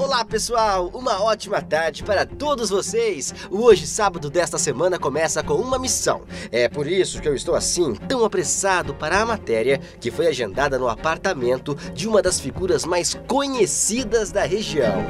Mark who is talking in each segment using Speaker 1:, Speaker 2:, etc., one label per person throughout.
Speaker 1: Olá pessoal, uma ótima tarde para todos vocês. O Hoje Sábado desta semana começa com uma missão. É por isso que eu estou assim, tão apressado para a matéria que foi agendada no apartamento de uma das figuras mais conhecidas da região.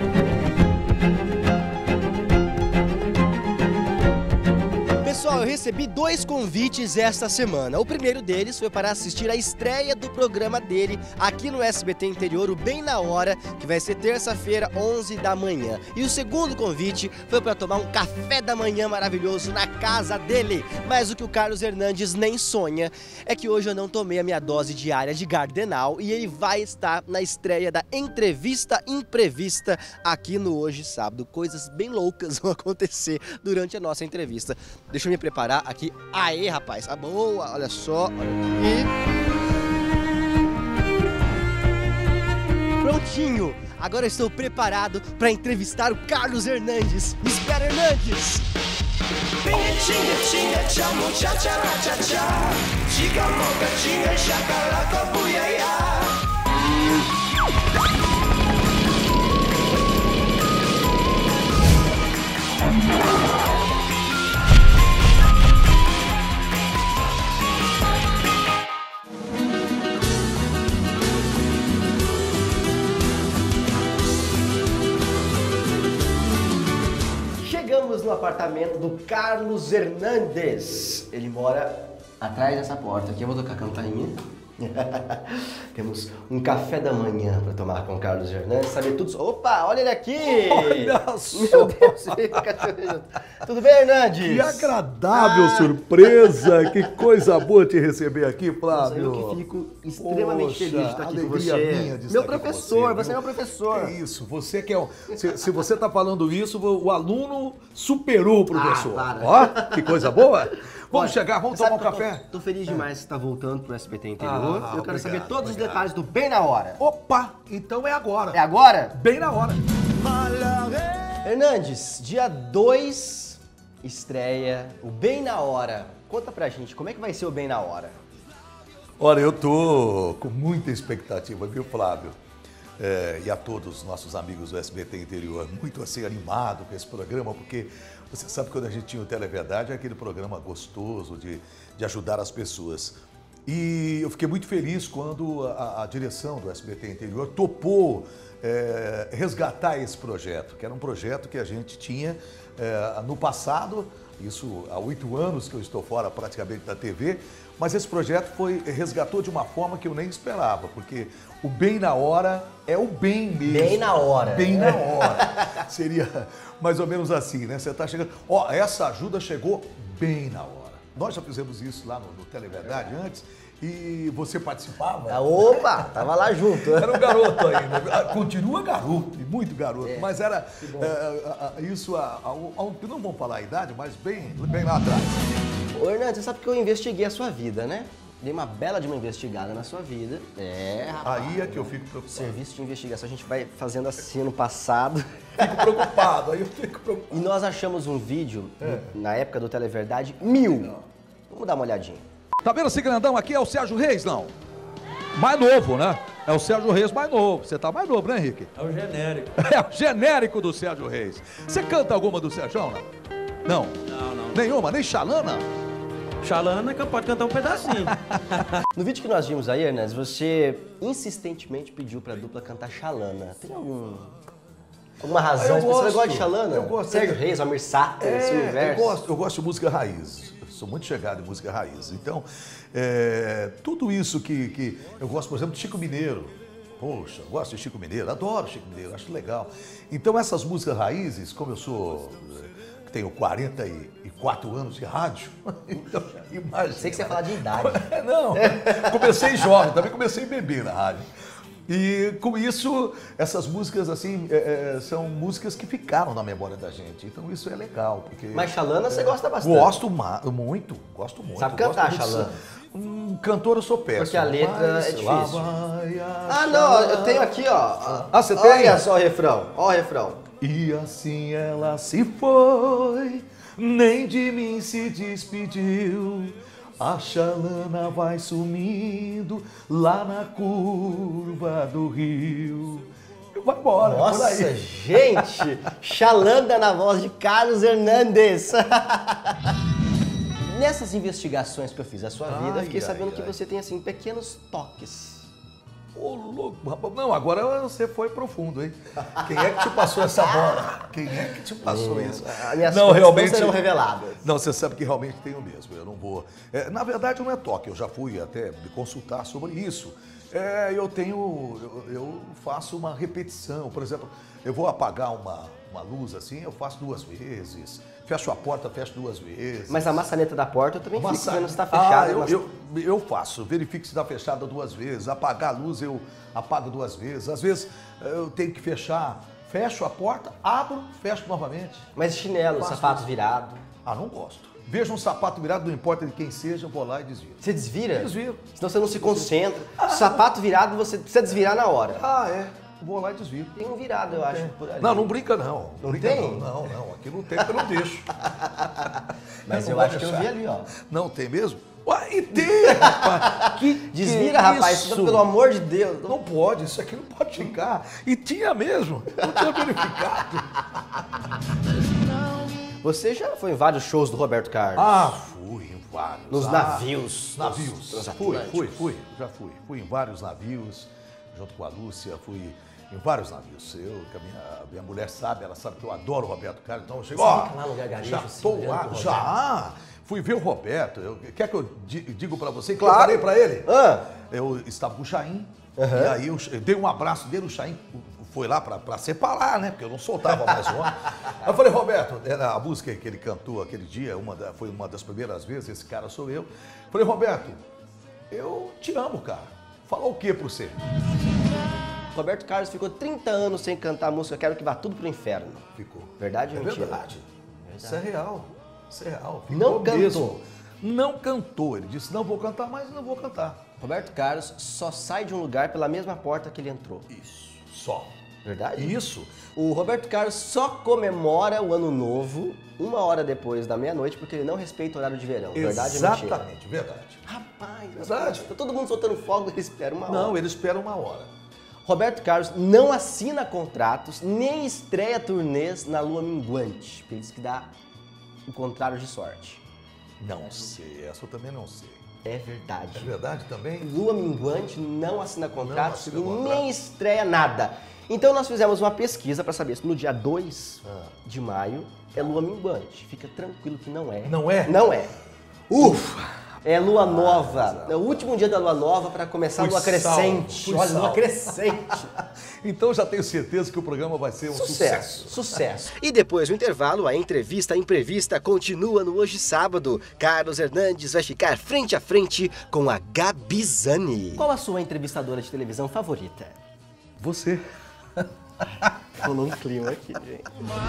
Speaker 1: Pessoal, eu recebi 2 convites esta semana. O primeiro deles foi para assistir a estreia do programa dele aqui no SBT Interior, o Bem na Hora, que vai ser terça-feira, 11 da manhã. E o segundo convite foi para tomar um café da manhã maravilhoso na casa dele. Mas o que o Carlos Hernandes nem sonha é que hoje eu não tomei a minha dose diária de Gardenal e ele vai estar na estreia da Entrevista Imprevista aqui no Hoje Sábado. Coisas bem loucas vão acontecer durante a nossa entrevista. Deixa eu me preparar aqui. Aê, rapaz, tá boa, olha só, olha aqui. Prontinho, agora eu estou preparado para entrevistar o Carlos Hernandes. Me espera, Hernandes! Chegamos no apartamento do Carlos Hernandes. Ele mora atrás dessa porta aqui. Eu vou tocar a campainha. Temos um café da manhã para tomar com o Carlos Hernandes. Saber tudo. Opa, olha ele aqui!
Speaker 2: Olha só!
Speaker 1: Meu Deus, veio o cachorro. Tudo bem, Hernandes?
Speaker 2: Que agradável surpresa! Que coisa boa te receber aqui,
Speaker 1: Nossa,
Speaker 2: Flávio.
Speaker 1: eu que fico extremamente feliz de estar aqui com
Speaker 2: alegria
Speaker 1: você.
Speaker 2: minha de
Speaker 1: Meu
Speaker 2: estar aqui com
Speaker 1: professor, você é
Speaker 2: viu?
Speaker 1: meu professor.
Speaker 2: É isso, você que é se você está falando isso, o aluno superou o professor.
Speaker 1: para.
Speaker 2: Ó, que coisa boa! Vamos
Speaker 1: Olha,
Speaker 2: chegar, vamos
Speaker 1: sabe
Speaker 2: tomar um
Speaker 1: que eu
Speaker 2: café?
Speaker 1: Tô feliz demais que você tá voltando pro SBT Interior. Eu quero saber
Speaker 2: obrigado,
Speaker 1: todos os
Speaker 2: obrigado.
Speaker 1: detalhes do Bem na Hora.
Speaker 2: Opa, então é agora.
Speaker 1: É agora?
Speaker 2: Bem na hora.
Speaker 1: Hernandes, dia 2 estreia o Bem na Hora. Conta pra gente, como é que vai ser o Bem na Hora?
Speaker 2: Olha, eu tô com muita expectativa, viu, Flávio? E a todos os nossos amigos do SBT Interior, muito assim animado com esse programa, porque você sabe que quando a gente tinha o Televerdade, é aquele programa gostoso de ajudar as pessoas. E eu fiquei muito feliz quando a direção do SBT Interior topou resgatar esse projeto, que era um projeto que a gente tinha no passado, isso há 8 anos que eu estou fora praticamente da TV, mas esse projeto resgatou de uma forma que eu nem esperava, porque o Bem na Hora é o bem mesmo.
Speaker 1: Bem na hora.
Speaker 2: Bem na hora. Seria mais ou menos assim, né? Você está chegando... Ó, essa ajuda chegou bem na hora. Nós já fizemos isso lá no Televerdade antes e você participava.
Speaker 1: Opa, tava lá junto.
Speaker 2: Era um garoto ainda. Continua garoto, e muito garoto. Mas era isso, não vamos falar a idade, mas bem lá atrás.
Speaker 1: Ô, Hernandes, você sabe que eu investiguei a sua vida, né? Dei uma bela de uma investigada na sua vida. Rapaz.
Speaker 2: Aí é que eu fico preocupado.
Speaker 1: Serviço de investigação, a gente vai fazendo assim no passado.
Speaker 2: Fico preocupado, aí eu fico preocupado.
Speaker 1: E nós achamos um vídeo, na época do Televerdade, 1000. Vamos dar uma olhadinha.
Speaker 3: Tá vendo esse grandão aqui? É o Sérgio Reis, não? Mais novo, né? É o Sérgio Reis mais novo. Você tá mais novo, né, Henrique?
Speaker 4: É o genérico.
Speaker 3: É o genérico do Sérgio Reis. Você canta alguma do Sérgio, não? Não?
Speaker 4: Não.
Speaker 3: Nenhuma? Nem Xalana?
Speaker 4: Xalana que pode cantar um pedacinho.
Speaker 1: No vídeo que nós vimos aí, Hernandes, você insistentemente pediu pra dupla cantar Xalana. Tem alguma razão?
Speaker 2: Eu
Speaker 1: Você
Speaker 2: gosto.
Speaker 1: gosta de Xalana?
Speaker 2: Eu gosto.
Speaker 1: Sérgio Reis, Almir Sater, esse universo.
Speaker 2: Eu gosto de música raiz. Eu sou muito chegado em música raiz. Então, tudo isso que eu gosto, por exemplo, de Chico Mineiro. Poxa, eu gosto de Chico Mineiro, adoro Chico Mineiro, acho legal. Então, essas músicas raízes, como eu tenho 44 anos de rádio, então imagina.
Speaker 1: Sei que você ia falar de idade.
Speaker 2: Não, comecei jovem, também comecei bebê na rádio. E com isso, essas músicas assim, são músicas que ficaram na memória da gente. Então isso é legal. Porque,
Speaker 1: Mas Xalana você gosta bastante.
Speaker 2: Gosto muito.
Speaker 1: Sabe cantar, Xalana?
Speaker 2: Cantor eu sou péssimo.
Speaker 1: Porque a letra é
Speaker 2: lá
Speaker 1: difícil.
Speaker 2: vai a
Speaker 1: Ah, não, eu tenho aqui, ó.
Speaker 2: Ah, você tem?
Speaker 1: Olha só o refrão, ó o refrão.
Speaker 2: E assim ela se foi, nem de mim se despediu. A Xalana vai sumindo lá na curva do rio. vai embora. Por
Speaker 1: Nossa,
Speaker 2: aí.
Speaker 1: gente! Xalanda na voz de Carlos Hernandes. Nessas investigações que eu fiz da sua vida, eu fiquei sabendo que você tem, assim, pequenos toques.
Speaker 2: Ô, louco, rapaz. Não, agora você foi profundo, hein? Quem é que te passou essa bola? Quem é que te passou isso?
Speaker 1: As minhas
Speaker 2: Não,
Speaker 1: fontes
Speaker 2: realmente
Speaker 1: não serão reveladas.
Speaker 2: Não, você sabe que realmente tenho mesmo. Eu não vou. Na verdade, não é toque. Eu já fui até me consultar sobre isso. Eu faço uma repetição. Por exemplo, eu vou apagar uma luz assim, eu faço 2 vezes. Fecho a porta, fecho 2 vezes.
Speaker 1: Mas a maçaneta da porta eu também fico vendo se está
Speaker 2: Ah,
Speaker 1: fechada.
Speaker 2: eu faço, verifico se está fechada 2 vezes. Apagar a luz, eu apago 2 vezes. Às vezes eu tenho que fechar, fecho a porta, abro, fecho novamente.
Speaker 1: Mas chinelo,
Speaker 2: Faço
Speaker 1: sapato
Speaker 2: isso.
Speaker 1: virado.
Speaker 2: Ah, não gosto. Vejo um sapato virado, não importa de quem seja, eu vou lá e desviro.
Speaker 1: Você desvira?
Speaker 2: Desviro.
Speaker 1: Senão você não se concentra. Sapato virado, você precisa desvirar na hora.
Speaker 2: Ah, é. Vou lá e desvio.
Speaker 1: Tem um virado, eu acho, por ali.
Speaker 2: Não, não brinca não.
Speaker 1: Não
Speaker 2: brinca
Speaker 1: tem?
Speaker 2: Não. Aqui não tem, porque eu não deixo.
Speaker 1: Mas
Speaker 2: não
Speaker 1: eu
Speaker 2: vou
Speaker 1: acho que eu
Speaker 2: deixar.
Speaker 1: vi ali, ó.
Speaker 2: Não tem mesmo? Uai, e tem, rapaz.
Speaker 1: Desvira, rapaz,
Speaker 2: isso?
Speaker 1: pelo amor de Deus.
Speaker 2: Não pode, isso aqui não pode ficar. E tinha mesmo. Não tinha verificado.
Speaker 1: Você já foi em vários shows do Roberto Carlos?
Speaker 2: Ah, fui em vários.
Speaker 1: Nos navios.
Speaker 2: Navios.
Speaker 1: Nos
Speaker 2: Fui,
Speaker 1: transatlânticos.
Speaker 2: já fui. Fui em vários navios, junto com a Lúcia, fui em vários navios. Que a minha mulher sabe, ela sabe que eu adoro o Roberto Carlos, então eu chego,
Speaker 1: Você fica lá no gargarejo,
Speaker 2: já
Speaker 1: assim,
Speaker 2: estou
Speaker 1: olhando
Speaker 2: lá,
Speaker 1: pro
Speaker 2: já. Fui ver o Roberto. Quer que eu digo pra você que
Speaker 1: Claro.
Speaker 2: eu falei pra ele?
Speaker 1: Ah.
Speaker 2: Eu estava com o Chaim, e aí eu dei um abraço dele, o Chaim foi lá pra separar, né? Porque eu não soltava mais o homem. Aí eu falei, Roberto, era a música que ele cantou aquele dia, foi uma das primeiras vezes, esse cara sou eu. Falei, Roberto, eu te amo, cara. Falar o que pra você?
Speaker 1: Roberto Carlos ficou 30 anos sem cantar a música Quero Que Vá Tudo Pro Inferno.
Speaker 2: Ficou.
Speaker 1: Verdade ou
Speaker 2: É
Speaker 1: mentira?
Speaker 2: verdade. Isso é real. Isso é real.
Speaker 1: Não
Speaker 2: Ficou
Speaker 1: cantou.
Speaker 2: mesmo. Não cantou. Ele disse, não vou cantar mais, não vou cantar.
Speaker 1: Roberto Carlos só sai de um lugar pela mesma porta que ele entrou.
Speaker 2: Isso. Só.
Speaker 1: Verdade?
Speaker 2: Isso.
Speaker 1: O Roberto Carlos só comemora o Ano Novo 1 hora depois da meia-noite porque ele não respeita o horário de verão. Verdade ou mentira?
Speaker 2: Exatamente, verdade.
Speaker 1: Rapaz,
Speaker 2: Verdade.
Speaker 1: tá todo mundo soltando fogo, ele espera uma hora.
Speaker 2: Não, ele espera 1 hora.
Speaker 1: Roberto Carlos não assina contratos, nem estreia turnês na lua minguante. Porque ele diz que dá o contrário de sorte.
Speaker 2: Não sei, essa eu também não sei.
Speaker 1: É verdade.
Speaker 2: É verdade também?
Speaker 1: Lua minguante não assina contratos
Speaker 2: assina
Speaker 1: e
Speaker 2: contrato.
Speaker 1: nem estreia nada. Então nós fizemos uma pesquisa para saber se no dia 2 de maio é lua minguante. Fica tranquilo que não é.
Speaker 2: Não é?
Speaker 1: Não é. Ufa! É lua nova. É o último dia da lua nova para começar a
Speaker 2: Fui
Speaker 1: lua crescente.
Speaker 2: salvo, fui
Speaker 1: Olha, lua
Speaker 2: salvo.
Speaker 1: crescente.
Speaker 2: Então já tenho certeza que o programa vai ser um sucesso.
Speaker 1: Sucesso. E depois do intervalo, a entrevista imprevista continua no Hoje Sábado. Carlos Hernandes vai ficar frente a frente com a Gabi Zani. Qual a sua entrevistadora de televisão favorita?
Speaker 2: Você.
Speaker 1: Rolou um clima aqui, gente.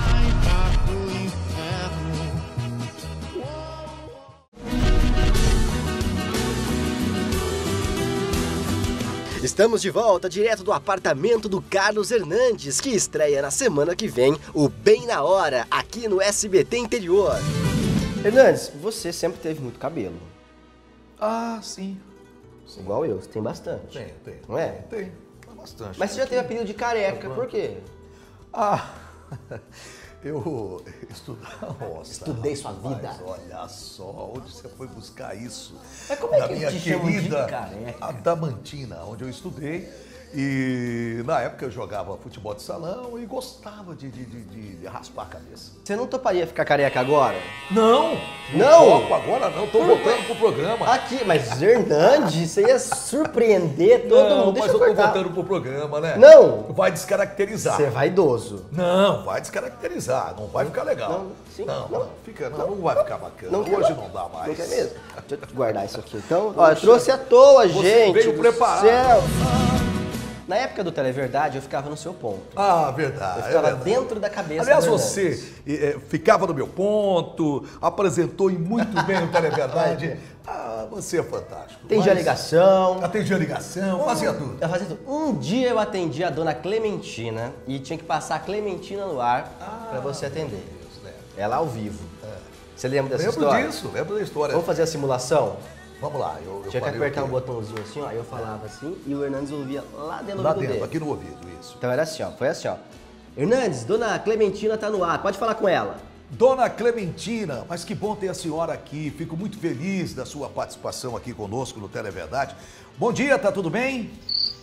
Speaker 1: Estamos de volta, direto do apartamento do Carlos Hernandes, que estreia na semana que vem o Bem na Hora, aqui no SBT Interior. Hernandes, você sempre teve muito cabelo.
Speaker 2: Ah, sim.
Speaker 1: Igual eu, você tem bastante.
Speaker 2: Tem.
Speaker 1: Não é?
Speaker 2: Tem bastante.
Speaker 1: Mas você já teve apelido de careca, por quê?
Speaker 2: Ah, eu estudava. Nossa,
Speaker 1: Estudei sua
Speaker 2: rapaz,
Speaker 1: vida.
Speaker 2: Olha só, onde você foi buscar isso?
Speaker 1: Mas como é
Speaker 2: Na
Speaker 1: que
Speaker 2: minha
Speaker 1: te chamam de
Speaker 2: querida
Speaker 1: careca?
Speaker 2: Adamantina, onde eu estudei. E na época eu jogava futebol de salão e gostava de raspar a cabeça.
Speaker 1: Você não toparia ficar careca agora?
Speaker 2: Não!
Speaker 1: Não?
Speaker 2: Topo agora não, tô voltando pro programa.
Speaker 1: Aqui, mas Hernandes, você ia surpreender todo
Speaker 2: Não,
Speaker 1: mundo. Deixa
Speaker 2: mas
Speaker 1: eu
Speaker 2: eu tô
Speaker 1: cortar.
Speaker 2: voltando pro programa, né?
Speaker 1: Não.
Speaker 2: Vai descaracterizar.
Speaker 1: Você é vaidoso.
Speaker 2: Não, vai descaracterizar, não vai ficar legal.
Speaker 1: Não, sim,
Speaker 2: não,
Speaker 1: não.
Speaker 2: não vai ficar bacana.
Speaker 1: Não quer
Speaker 2: Hoje
Speaker 1: não?
Speaker 2: não dá mais.
Speaker 1: Não quer mesmo? Deixa eu guardar isso aqui. Então, ó, eu trouxe à toa,
Speaker 2: Você
Speaker 1: gente.
Speaker 2: veio
Speaker 1: do
Speaker 2: preparado.
Speaker 1: céu. Na época do Televerdade, eu ficava no seu ponto.
Speaker 2: Ah, verdade.
Speaker 1: Eu ficava
Speaker 2: verdade.
Speaker 1: dentro da cabeça
Speaker 2: Aliás,
Speaker 1: do
Speaker 2: você
Speaker 1: Hernandes.
Speaker 2: ficava no meu ponto, apresentou e muito bem o Televerdade. Você é fantástico.
Speaker 1: Atendia a
Speaker 2: Mas-
Speaker 1: ligação.
Speaker 2: Atendia a ligação, fazia tudo.
Speaker 1: Eu fazia tudo. Um dia eu atendi a dona Clementina e tinha que passar a Clementina no ar pra você atender.
Speaker 2: Deus, né?
Speaker 1: Ela ao vivo. Você lembra dessa
Speaker 2: Lembro
Speaker 1: história?
Speaker 2: disso, lembro da história.
Speaker 1: Vamos fazer a simulação?
Speaker 2: Vamos lá.
Speaker 1: Tinha que
Speaker 2: falei
Speaker 1: apertar
Speaker 2: o
Speaker 1: um
Speaker 2: quê?
Speaker 1: botãozinho assim, ó, aí eu falava assim, e o Hernandes ouvia lá dentro do
Speaker 2: Lá
Speaker 1: ouvido
Speaker 2: dentro,
Speaker 1: dele.
Speaker 2: aqui no ouvido, isso.
Speaker 1: Então era assim, ó, foi assim, ó. Hernandes, dona Clementina tá no ar, pode falar com ela.
Speaker 2: Dona Clementina, mas que bom ter a senhora aqui. Fico muito feliz da sua participação aqui conosco no Televerdade. Bom dia, tá tudo bem?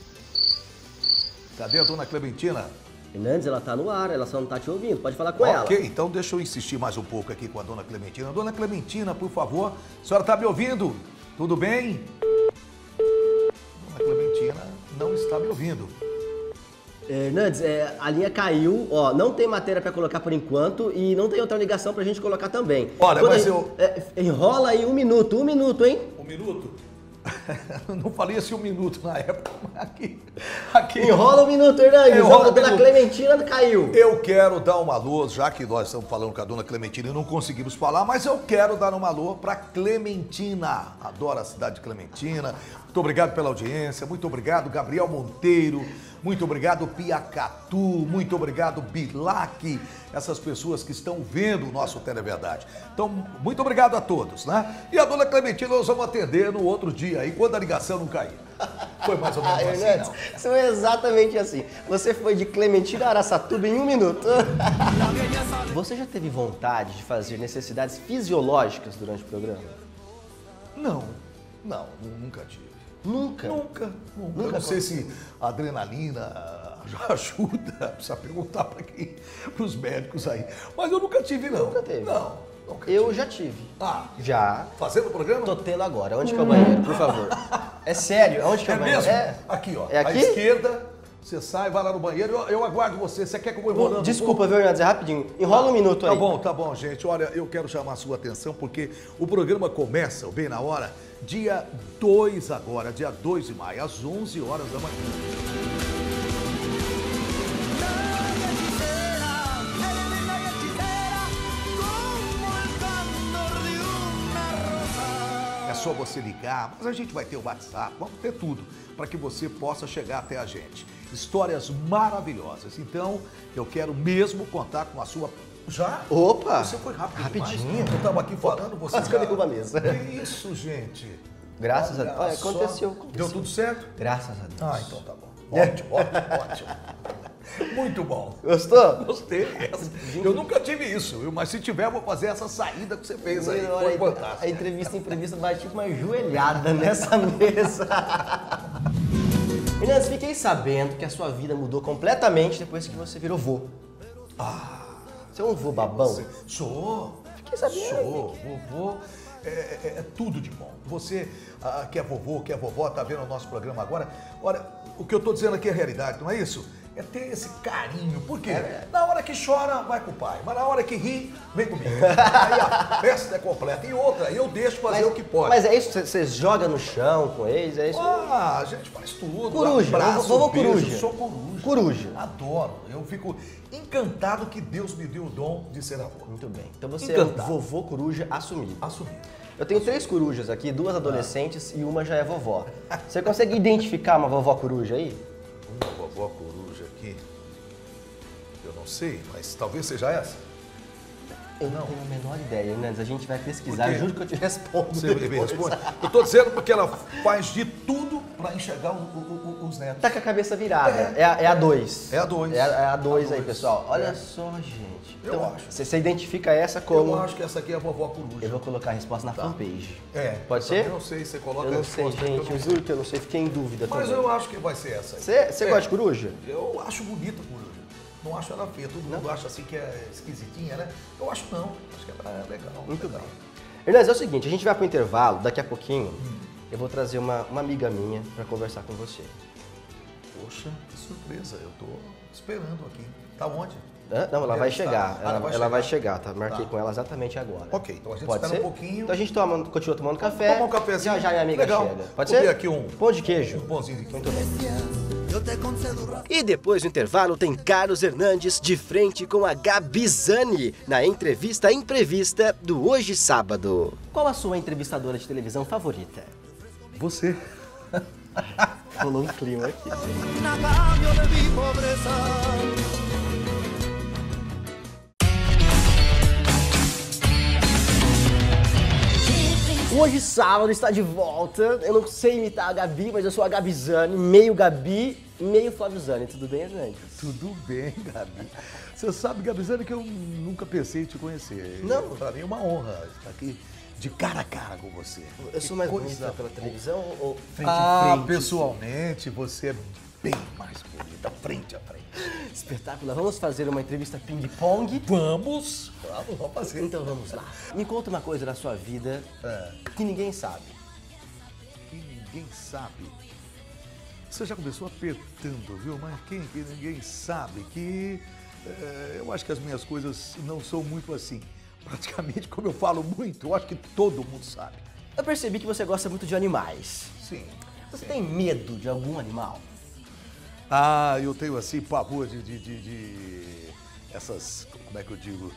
Speaker 2: Cadê a dona Clementina?
Speaker 1: Hernandes, ela tá no ar, ela só não tá te ouvindo, pode falar com ela.
Speaker 2: Ok, então deixa eu insistir mais um pouco aqui com a dona Clementina. Dona Clementina, por favor, a senhora tá me ouvindo? Tudo bem? Dona Clementina não está me ouvindo.
Speaker 1: Hernandes, a linha caiu, ó, não tem matéria pra colocar por enquanto e não tem outra ligação pra gente colocar também.
Speaker 2: Olha,
Speaker 1: Quando
Speaker 2: mas
Speaker 1: a gente- enrola aí um minuto, hein?
Speaker 2: Um minuto? Não falei assim um minuto na época, mas aqui.
Speaker 1: Enrola um minuto, Hernandes,
Speaker 2: Enrola
Speaker 1: a
Speaker 2: um
Speaker 1: dona
Speaker 2: minuto.
Speaker 1: Clementina caiu.
Speaker 2: Eu quero dar um alô, já que nós estamos falando com a dona Clementina e não conseguimos falar, mas eu quero dar um alô para Clementina. Adoro a cidade de Clementina. Muito obrigado pela audiência, muito obrigado Gabriel Monteiro, muito obrigado Piacatu, muito obrigado Bilac, essas pessoas que estão vendo o nosso Televerdade. Então, muito obrigado a todos, né? E a dona Clementina nós vamos atender no outro dia, aí quando a ligação não cair. Foi mais ou menos assim,
Speaker 1: Hernandes,
Speaker 2: não?
Speaker 1: isso é exatamente assim. Você foi de Clementina a Araçatuba em um minuto. Você já teve vontade de fazer necessidades fisiológicas durante o programa?
Speaker 2: Não, nunca tive.
Speaker 1: Nunca?
Speaker 2: Nunca.
Speaker 1: Nunca
Speaker 2: Eu não sei se a adrenalina já ajuda, precisa perguntar para os médicos aí. Mas eu nunca tive, não.
Speaker 1: Nunca teve?
Speaker 2: Não, nunca
Speaker 1: Eu
Speaker 2: tive.
Speaker 1: já tive.
Speaker 2: Ah,
Speaker 1: Já.
Speaker 2: fazendo o programa?
Speaker 1: Tô tendo agora. Onde que é o banheiro, por favor? É sério, onde que é
Speaker 2: É
Speaker 1: o banheiro?
Speaker 2: mesmo? Aqui, ó.
Speaker 1: É aqui?
Speaker 2: À esquerda, você sai, vai lá no banheiro, eu aguardo você. Você quer que eu vou enrolando?
Speaker 1: Desculpa, viu, Hernandes? É rapidinho. Enrola um minuto aí.
Speaker 2: Tá bom, gente. Olha, eu quero chamar a sua atenção porque o programa começa, bem na hora, dia 2 agora, dia 2 de maio, às 11 horas da manhã. É só você ligar, mas a gente vai ter o WhatsApp, vamos ter tudo, para que você possa chegar até a gente. Histórias maravilhosas. Então, eu quero mesmo contar com a sua... Já?
Speaker 1: Opa!
Speaker 2: Você foi rápido
Speaker 1: Rapidinho.
Speaker 2: demais. Eu estava aqui falando, você
Speaker 1: Quase que eu derrubo a mesa.
Speaker 2: Que isso, gente?
Speaker 1: Graças a
Speaker 2: Olha
Speaker 1: Deus. Olha,
Speaker 2: só.
Speaker 1: aconteceu.
Speaker 2: Deu tudo certo?
Speaker 1: Graças a Deus.
Speaker 2: Ah, então tá bom. Ótimo, ótimo. Muito bom.
Speaker 1: Gostou?
Speaker 2: Gostei. Eu nunca tive isso, viu? Mas se tiver, eu vou fazer essa saída que você fez aí. Foi fantástico.
Speaker 1: A entrevista vai tipo uma joelhada nessa mesa. Hernandes, fiquei sabendo que a sua vida mudou completamente depois que você virou vô. Você é um vô babão?
Speaker 2: Sou.
Speaker 1: Fiquei sabendo.
Speaker 2: Sou. Vovô é tudo de bom. Você que é vovô, que é vovó, tá vendo o nosso programa agora. Olha, o que eu tô dizendo aqui é realidade, não é isso? É ter esse carinho. Por quê? Na hora que chora, vai com o pai. Mas na hora que ri, vem comigo. Aí a festa é completa. E outra, eu deixo fazer o que pode.
Speaker 1: Mas é isso? Você joga no chão com eles? É isso?
Speaker 2: Ah, a gente faz tudo.
Speaker 1: Coruja,
Speaker 2: Abraço,
Speaker 1: vovô
Speaker 2: beijo,
Speaker 1: coruja.
Speaker 2: Sou coruja.
Speaker 1: Coruja.
Speaker 2: Adoro. Eu fico encantado que Deus me deu o dom de ser avô.
Speaker 1: Muito bem. Então você
Speaker 2: Encantado.
Speaker 1: é um vovô coruja assumido.
Speaker 2: Assumido.
Speaker 1: Eu tenho 3 corujas aqui, 2 adolescentes e uma já é vovó. Você consegue identificar uma vovó coruja aí?
Speaker 2: Uma vovó coruja aqui. Eu não sei, mas talvez seja essa.
Speaker 1: Eu não tenho a menor ideia, Hernandes. A gente vai pesquisar,
Speaker 2: Por quê?
Speaker 1: eu juro que eu te respondo.
Speaker 2: Você me
Speaker 1: depois.
Speaker 2: responde? Eu tô dizendo porque ela faz de tudo para enxergar os netos.
Speaker 1: Tá com a cabeça virada. É a 2.
Speaker 2: É a 2.
Speaker 1: É a 2 aí,
Speaker 2: dois.
Speaker 1: pessoal. Olha
Speaker 2: É.
Speaker 1: só, gente.
Speaker 2: Eu acho.
Speaker 1: Você identifica essa como...
Speaker 2: Eu acho que essa aqui é a vovó coruja.
Speaker 1: Eu vou colocar a resposta na fanpage.
Speaker 2: É.
Speaker 1: Pode
Speaker 2: eu
Speaker 1: ser?
Speaker 2: também não sei, você coloca
Speaker 1: Eu
Speaker 2: a
Speaker 1: não sei,
Speaker 2: resposta,
Speaker 1: gente. Eu juro que eu não sei. Fiquei em dúvida
Speaker 2: Mas
Speaker 1: também.
Speaker 2: eu acho que vai ser essa aí.
Speaker 1: Você gosta de coruja?
Speaker 2: Eu acho bonita a coruja. Não acho ela feia. Todo mundo acha assim que é esquisitinha, né? Eu acho não. Acho que ela é legal.
Speaker 1: Muito
Speaker 2: legal.
Speaker 1: bem. Hernandes, é o seguinte, a gente vai pro intervalo, daqui a pouquinho eu vou trazer uma amiga minha para conversar com você.
Speaker 2: Poxa, que surpresa. Eu tô esperando aqui. Tá onde?
Speaker 1: Não, ela vai
Speaker 2: Está.
Speaker 1: chegar.
Speaker 2: Ah,
Speaker 1: Ela vai chegar, tá? Marquei
Speaker 2: Tá.
Speaker 1: com ela exatamente agora.
Speaker 2: Ok, então a gente
Speaker 1: Pode
Speaker 2: espera
Speaker 1: ser?
Speaker 2: um pouquinho.
Speaker 1: Então a gente continua tomando café.
Speaker 2: Tomar um cafezinho.
Speaker 1: Já minha amiga
Speaker 2: Legal.
Speaker 1: chega. Pode
Speaker 2: Comer
Speaker 1: ser?
Speaker 2: aqui um
Speaker 1: pão de queijo.
Speaker 2: pãozinho aqui.
Speaker 1: Muito bem.
Speaker 5: E depois do intervalo tem Carlos Hernandes de frente com a Gabi Zani na entrevista imprevista do Hoje Sábado.
Speaker 1: Qual a sua entrevistadora de televisão favorita?
Speaker 2: Você.
Speaker 1: Rolou um clima aqui. O
Speaker 5: Hoje, sábado, está de volta. Eu não sei imitar a Gabi, mas eu sou a Gabizani, meio Gabi, meio Flávio Zani. Tudo bem, Hernandes?
Speaker 2: Tudo bem, Gabi. Você sabe, Gabizani, que eu nunca pensei em te conhecer.
Speaker 5: Não?
Speaker 2: Para mim é uma honra estar aqui de cara a cara com você.
Speaker 5: Eu sou mais bonita pela televisão ou frente
Speaker 2: Ah,
Speaker 5: a frente?
Speaker 2: pessoalmente, você é bem mais bonita, frente a frente.
Speaker 5: Espetáculo. Vamos fazer uma entrevista ping-pong?
Speaker 2: Vamos fazer.
Speaker 5: Então vamos lá. Me conta uma coisa da sua vida que ninguém sabe.
Speaker 2: Que ninguém sabe. Você já começou apertando, viu? Mas quem que ninguém sabe que eu acho que as minhas coisas não são muito assim. Praticamente, como eu falo muito, eu acho que todo mundo sabe.
Speaker 5: Eu percebi que você gosta muito de animais.
Speaker 2: Sim.
Speaker 5: Você tem medo de algum animal?
Speaker 2: Ah, eu tenho assim pavor de essas, como é que eu digo?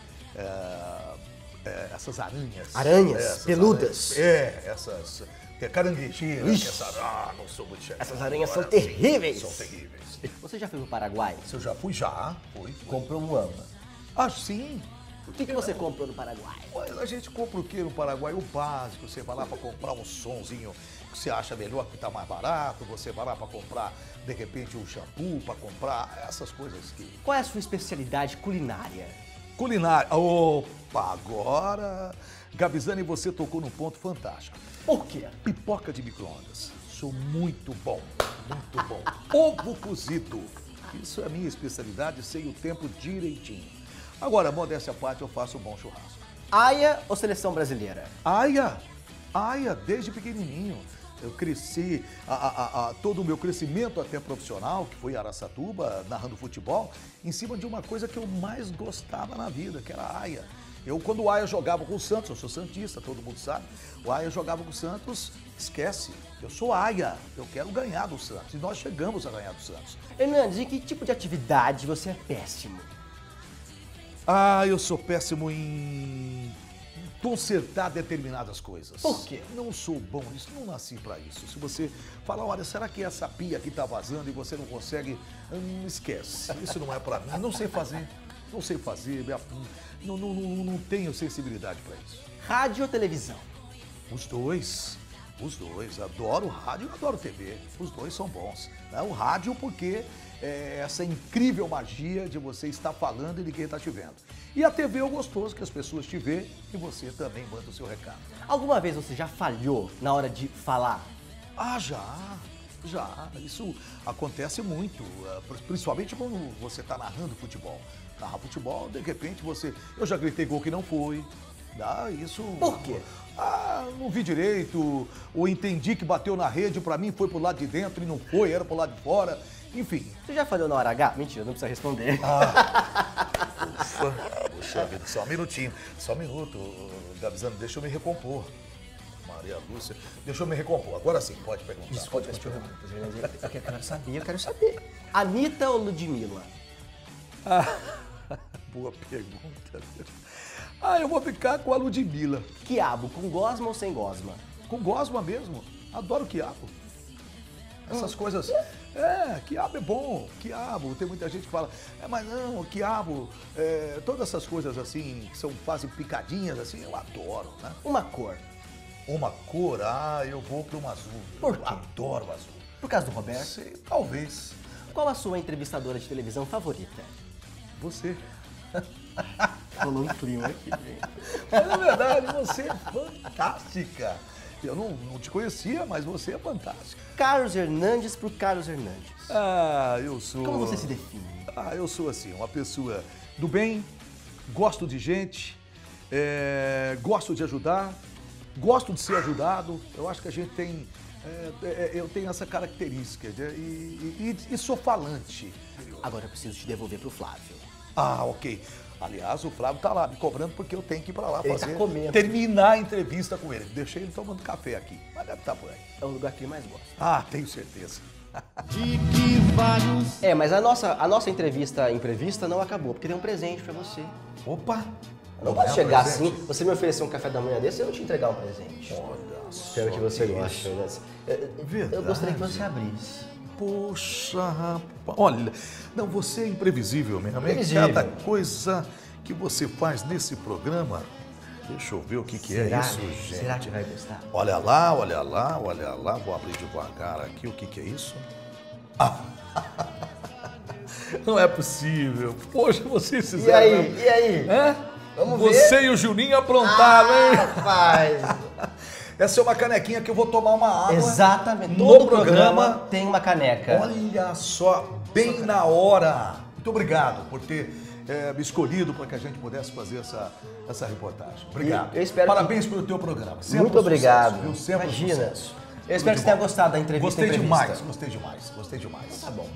Speaker 2: Essas aranhas.
Speaker 5: Aranhas?
Speaker 2: Essas
Speaker 5: peludas?
Speaker 2: aranhas. Essas caranguejeiras. Não sou muito chegado.
Speaker 5: Essas aranhas são
Speaker 2: Agora,
Speaker 5: terríveis.
Speaker 2: São terríveis.
Speaker 5: Você já foi pro Paraguai?
Speaker 2: Se eu já fui, fui.
Speaker 5: Comprou um ama.
Speaker 2: Ah, sim.
Speaker 5: O que você comprou no Paraguai?
Speaker 2: A gente compra o que no Paraguai? O básico. Você vai lá para comprar um sonzinho que você acha melhor, que está mais barato. Você vai lá para comprar, de repente, um shampoo, para comprar essas coisas que...
Speaker 5: Qual é a sua especialidade culinária?
Speaker 2: Culinária. Opa, agora... Gabizani, você tocou num ponto fantástico.
Speaker 5: Por quê?
Speaker 2: Pipoca de micro-ondas. Sou muito bom, muito bom. Ovo cozido. Isso é a minha especialidade, sei o tempo direitinho. Agora, modéstia à parte, eu faço um bom churrasco.
Speaker 5: Aia ou seleção brasileira?
Speaker 2: Aia, desde pequenininho. Eu cresci, todo o meu crescimento até profissional, que foi em Araçatuba, narrando futebol, em cima de uma coisa que eu mais gostava na vida, que era a Aia. Quando o Aia jogava com o Santos, eu sou santista, todo mundo sabe, o Aia jogava com o Santos, esquece, eu sou Aia, eu quero ganhar do Santos, e nós chegamos a ganhar do Santos.
Speaker 5: Hernandes, em que tipo de atividade você é péssimo?
Speaker 2: Ah, eu sou péssimo em consertar determinadas coisas.
Speaker 5: Por quê?
Speaker 2: Não sou bom nisso, não nasci pra isso. Se você falar, olha, será que essa pia aqui tá vazando e você não consegue, esquece. Isso não é pra mim, não sei fazer. Não tenho sensibilidade pra isso.
Speaker 5: Rádio ou televisão?
Speaker 2: Os dois. Adoro rádio e adoro TV. Os dois são bons. Né? O rádio porque é essa incrível magia de você estar falando e ninguém está te vendo. E a TV é o gostoso, que as pessoas te vê e você também manda o seu recado.
Speaker 5: Alguma vez você já falhou na hora de falar?
Speaker 2: Ah, já. Isso acontece muito, principalmente quando você está narrando futebol. Narrar futebol, de repente eu já gritei gol que não foi. Isso...
Speaker 5: Por quê?
Speaker 2: Não vi direito, ou entendi que bateu na rede, pra mim foi pro lado de dentro e não foi, era pro lado de fora, enfim.
Speaker 5: Você já falhou na hora H? Mentira, não precisa responder.
Speaker 2: Puxa vida, só um minuto, Gabizani, deixa eu me recompor. Maria Lúcia, deixa eu me recompor, agora sim, pode perguntar.
Speaker 5: Desculpa, pode continuar. Eu quero saber. Anitta ou Ludmilla?
Speaker 2: Boa pergunta. Eu vou ficar com a Ludmilla.
Speaker 5: Quiabo, com gosma ou sem gosma?
Speaker 2: Com gosma mesmo. Adoro quiabo. Essas coisas... quiabo é bom. Quiabo, tem muita gente que fala... mas não, quiabo... todas essas coisas assim, que fazem picadinhas assim, eu adoro, né?
Speaker 5: Uma cor.
Speaker 2: Uma cor? Eu vou para um azul.
Speaker 5: Por quê?
Speaker 2: Eu adoro azul.
Speaker 5: Por causa do Roberto?
Speaker 2: Sei, talvez.
Speaker 5: Qual a sua entrevistadora de televisão favorita?
Speaker 2: Você.
Speaker 5: Rolou um clima aqui, gente.
Speaker 2: Mas na verdade, você é fantástica. Eu não te conhecia, mas você é fantástica.
Speaker 5: Carlos Hernandes pro Carlos Hernandes.
Speaker 2: Eu sou...
Speaker 5: Como você se define?
Speaker 2: Eu sou assim, uma pessoa do bem, gosto de gente, gosto de ajudar, gosto de ser ajudado. Eu acho que a gente tem... eu tenho essa característica e sou falante.
Speaker 5: Agora eu preciso te devolver pro Flávio.
Speaker 2: Ok. Aliás, o Flávio tá lá me cobrando porque eu tenho que ir pra lá
Speaker 5: Ele
Speaker 2: fazer,
Speaker 5: tá comendo.
Speaker 2: terminar a entrevista com ele. Deixei ele tomando café aqui, mas deve estar por aí.
Speaker 5: É o lugar que ele mais gosta.
Speaker 2: Tenho certeza.
Speaker 5: Mas a nossa entrevista imprevista não acabou, porque tem um presente pra você.
Speaker 2: Opa!
Speaker 5: Não pode chegar assim, você me oferecer um café da manhã desse e eu não te entregar um presente. Espero que você goste. Eu gostaria que você abrisse.
Speaker 2: Poxa, rapaz. Olha, não, você é imprevisível mesmo.
Speaker 5: Imprevisível.
Speaker 2: Cada coisa que você faz nesse programa, Deixa eu ver o que é isso, gente.
Speaker 1: Será que vai gostar?
Speaker 2: Olha lá, olha lá, olha lá. Vou abrir devagar aqui. O que é isso? Ah. Não é possível. Poxa, vocês fizeram...
Speaker 1: E aí?
Speaker 2: Hã?
Speaker 1: Vamos ver?
Speaker 2: Você e o Juninho aprontaram, hein?
Speaker 1: Rapaz!
Speaker 2: Essa é uma canequinha que eu vou tomar uma água.
Speaker 1: Exatamente.
Speaker 2: No
Speaker 1: Todo
Speaker 2: programa
Speaker 1: tem uma caneca.
Speaker 2: Olha só, bem na hora. Muito obrigado por ter me escolhido para que a gente pudesse fazer essa reportagem. Obrigado.
Speaker 1: Eu espero
Speaker 2: Parabéns pelo teu programa. Sempre
Speaker 1: Muito obrigado.
Speaker 2: Sucesso, viu? Sempre
Speaker 1: Imagina.
Speaker 2: sucesso.
Speaker 1: Eu espero que você tenha gostado da entrevista.
Speaker 2: Gostei demais.
Speaker 1: Tá bom.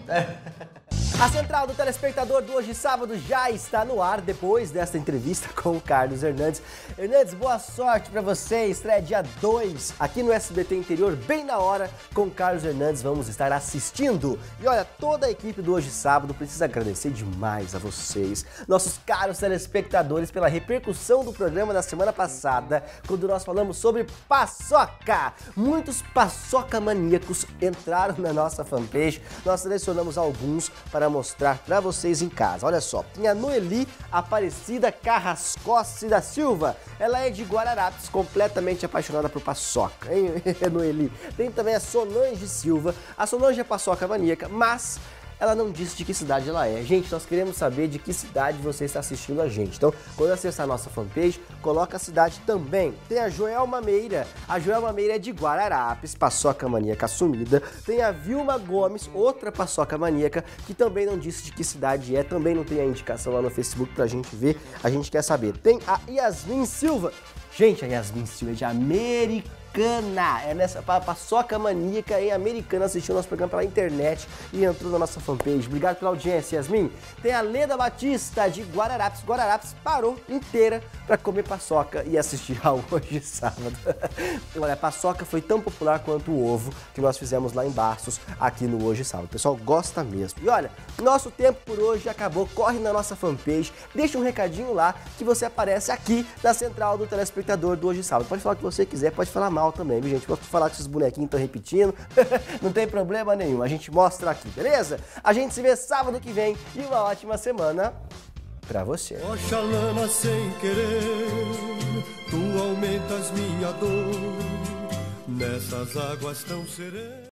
Speaker 1: A central do telespectador do Hoje Sábado já está no ar depois desta entrevista com o Carlos Hernandes. Hernandes, boa sorte para você. Estreia dia 2 aqui no SBT Interior, bem na hora, com o Carlos Hernandes. Vamos estar assistindo. E olha, toda a equipe do Hoje Sábado precisa agradecer demais a vocês, nossos caros telespectadores, pela repercussão do programa da semana passada, quando nós falamos sobre paçoca. Muitos paçoca maníacos entraram na nossa fanpage. Nós selecionamos alguns para mostrar para vocês em casa. Olha só, tem a Noeli Aparecida Carrascosse da Silva. Ela é de Guararapes, completamente apaixonada por paçoca, hein, Noeli? Tem também a Solange Silva. A Solange é paçoca maníaca, mas ela não disse de que cidade ela é. Gente, nós queremos saber de que cidade você está assistindo a gente. Então, quando acessar a nossa fanpage, coloca a cidade também. Tem a Joelma Meira. A Joelma Meira é de Guararapes, paçoca maníaca assumida. Tem a Vilma Gomes, outra paçoca maníaca, que também não disse de que cidade é. Também não tem a indicação lá no Facebook pra gente ver. A gente quer saber. Tem a Yasmin Silva. Gente, a Yasmin Silva é de Americana. É nessa paçoca maníaca em Americana, assistiu nosso programa pela internet e entrou na nossa fanpage. Obrigado pela audiência, Yasmin. Tem a Leda Batista de Guararapes. Guararapes parou inteira para comer paçoca e assistir ao Hoje Sábado. Olha, a paçoca foi tão popular quanto o ovo que nós fizemos lá em Bastos, aqui no Hoje Sábado. O pessoal gosta mesmo. E olha, nosso tempo por hoje acabou. Corre na nossa fanpage, deixa um recadinho lá que você aparece aqui na central do telespectador do Hoje Sábado. Pode falar o que você quiser, pode falar mal também, viu, gente? Posso falar que esses bonequinhos estão repetindo, não tem problema nenhum, a gente mostra aqui, beleza? A gente se vê sábado que vem e uma ótima semana pra você.
Speaker 6: Oxalana sem querer, tu aumentas minha dor, nessas águas tão serenas.